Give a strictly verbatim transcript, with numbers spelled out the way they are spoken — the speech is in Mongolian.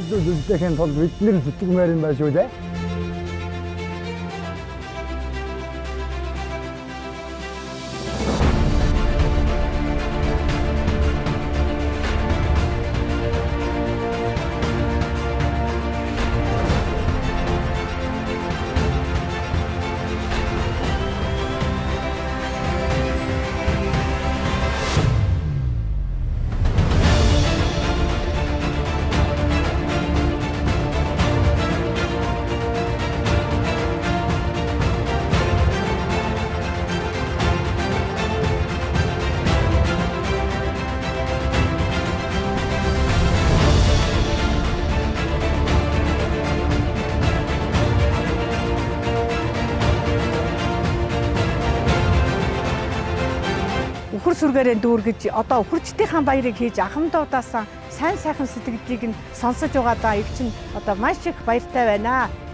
өрсөлдөж үздэхийн тулд бидний сэтгэмээр юм байна шүү дээ. Үхэр сүргээрээ дүүргэж одоо үхэрчдийн баярыг хийж ахмадуудаасан сайн сайхан сэтгэлийг нь сонсож байгаа даа их чинь одоо маш их баяртай байна.